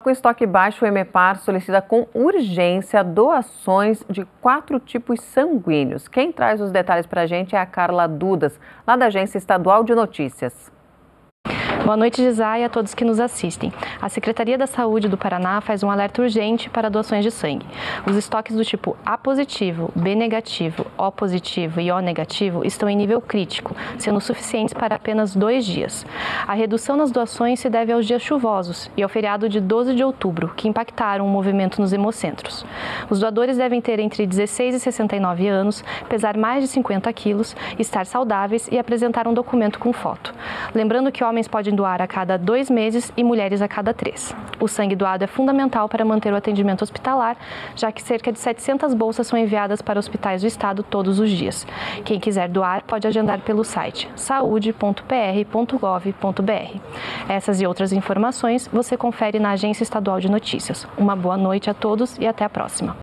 Com estoque baixo, o Emepar solicita com urgência doações de 4 tipos sanguíneos. Quem traz os detalhes para a gente é a Carla Dudas, lá da Agência Estadual de Notícias. Boa noite, Gisá, e a todos que nos assistem. A Secretaria da Saúde do Paraná faz um alerta urgente para doações de sangue. Os estoques do tipo A positivo, B negativo, O positivo e O negativo estão em nível crítico, sendo suficientes para apenas 2 dias. A redução nas doações se deve aos dias chuvosos e ao feriado de 12 de outubro, que impactaram o movimento nos hemocentros. Os doadores devem ter entre 16 e 69 anos, pesar mais de 50 quilos, estar saudáveis e apresentar um documento com foto. Lembrando que homens podem doar a cada 2 meses e mulheres a cada 3. O sangue doado é fundamental para manter o atendimento hospitalar, já que cerca de 700 bolsas são enviadas para hospitais do estado todos os dias. Quem quiser doar pode agendar pelo site saude.pr.gov.br. Essas e outras informações você confere na Agência Estadual de Notícias. Uma boa noite a todos e até a próxima.